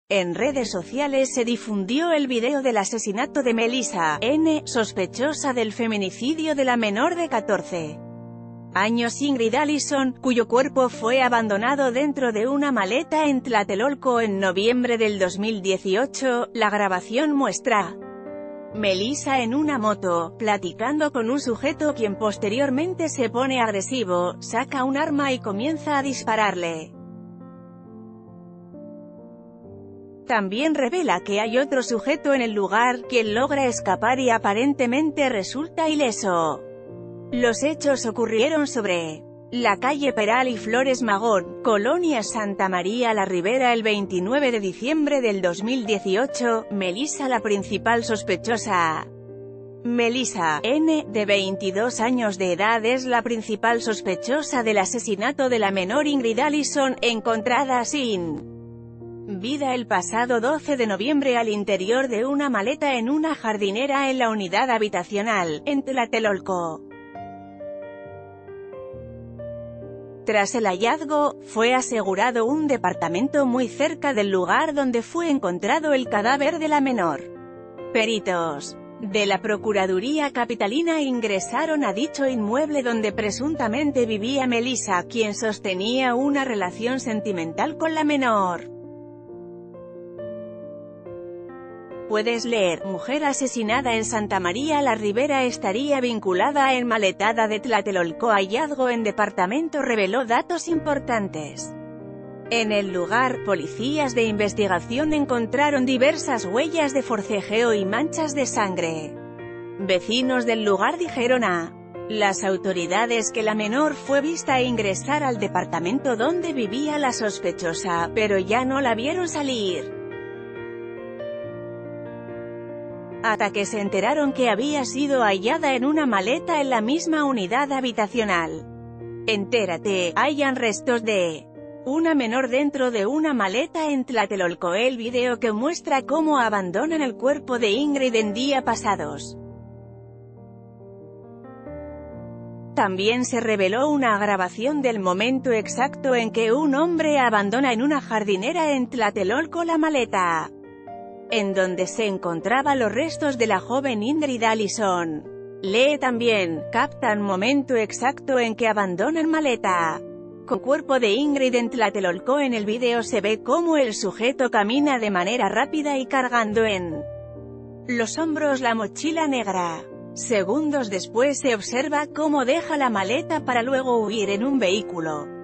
En redes sociales se difundió el video del asesinato de Melissa N., sospechosa del feminicidio de la menor de 14 años Ingrid Allison, cuyo cuerpo fue abandonado dentro de una maleta en Tlatelolco en noviembre del 2018. La grabación muestra Melissa en una moto, platicando con un sujeto quien posteriormente se pone agresivo, saca un arma y comienza a dispararle. También revela que hay otro sujeto en el lugar, quien logra escapar y aparentemente resulta ileso. Los hechos ocurrieron sobre la calle Peral y Flores Magón, Colonia Santa María la Ribera el 29 de diciembre del 2018. Melissa, la principal sospechosa. Melissa N., de 22 años de edad, es la principal sospechosa del asesinato de la menor Ingrid Allison, encontrada sin vida el pasado 12 de noviembre al interior de una maleta en una jardinera en la unidad habitacional, en Tlatelolco. Tras el hallazgo, fue asegurado un departamento muy cerca del lugar donde fue encontrado el cadáver de la menor. Peritos de la Procuraduría Capitalina ingresaron a dicho inmueble donde presuntamente vivía Melissa, quien sostenía una relación sentimental con la menor. Puedes leer: mujer asesinada en Santa María la Ribera estaría vinculada a enmaletada de Tlatelolco. Hallazgo en departamento reveló datos importantes. En el lugar, policías de investigación encontraron diversas huellas de forcejeo y manchas de sangre. Vecinos del lugar dijeron a las autoridades que la menor fue vista ingresar al departamento donde vivía la sospechosa, pero ya no la vieron salir. Hasta que se enteraron que había sido hallada en una maleta en la misma unidad habitacional. Entérate, hallan restos de una menor dentro de una maleta en Tlatelolco. El video que muestra cómo abandonan el cuerpo de Ingrid en días pasados. También se reveló una grabación del momento exacto en que un hombre abandona en una jardinera en Tlatelolco la maleta en donde se encontraban los restos de la joven Ingrid Allison. Lee también: captan momento exacto en que abandonan maleta con cuerpo de Ingrid en Tlatelolco. En el video se ve cómo el sujeto camina de manera rápida y cargando en los hombros la mochila negra. Segundos después se observa cómo deja la maleta para luego huir en un vehículo.